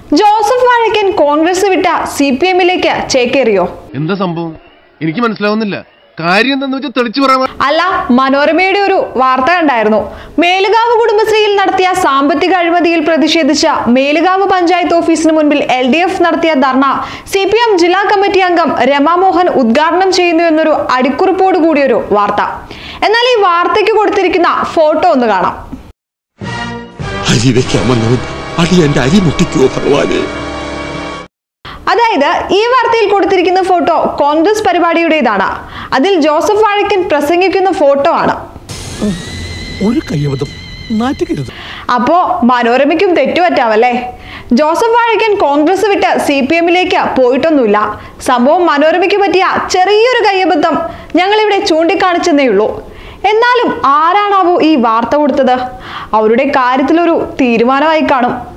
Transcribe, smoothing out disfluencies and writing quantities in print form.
Joseph Vazhakkan Congress വിട്ട CPM-ലേക്ക് ചേക്കേറിയോ? എന്താ സംഭവം? എനിക്ക് മനസ്സിലാവുന്നില്ല. കാര്യം എന്താണെന്ന് വെച്ചാൽ തെളിച്ചു പറയാൻ. അല്ല, മനോരമയുടെ ഒരു വാർത്ത കണ്ടായിരുന്നു. മേലുകാവ് കുടുംബശ്രീയിൽ നടത്തിയ സാമ്പത്തിക അഴിമതിയിൽ പ്രതിഷേധിച്ച മേലുകാവ് പഞ്ചായത്ത് ഓഫീസിന് മുൻപിൽ LDF നടത്തിയ ധർണ CPM ജില്ലാ കമ്മിറ്റി അംഗം രമാമോഹൻ ഉദ്ഘാടനം ചെയ്യുന്നു എന്നൊരു അടിക്കുറിപ്പോട് കൂടിയൊരു വാർത്ത. എന്നാൽ ഈ വാർത്തയ്ക്ക് കൊടുത്തിരിക്കുന്ന ഫോട്ടോ ഒന്ന് കാണാം. അതായത് ഈ വാർത്തയിൽ കൊടുത്തിരിക്കുന്ന ഫോട്ടോ കോൺഗ്രസ് പരിപാടിയുടേതാണ്. അതിൽ ജോസഫ് വാഴക്കൻ പ്രസംഗിക്കുന്ന ഫോട്ടോ ആണ്. അപ്പോ മനോരമയ്ക്കും തെറ്റുപറ്റാവല്ലേ? ജോസഫ് വാഴക്കൻ കോൺഗ്രസ് വിട്ട് CPM-ലേക്ക് പോയിട്ടൊന്നുമില്ല. സംഭവം മനോരമയ്ക്ക് പറ്റിയ ചെറിയൊരു കയ്യബദ്ധം ഞങ്ങൾ ഇവിടെ ചൂണ്ടിക്കാണിച്ചെന്നേ ഉള്ളൂ. എന്നാലും ആരാണാവോ ഈ വാർത്ത കൊടുത്തത്? അവരുടെ കാര്യത്തിലൊരു തീരുമാനമായി കാണും.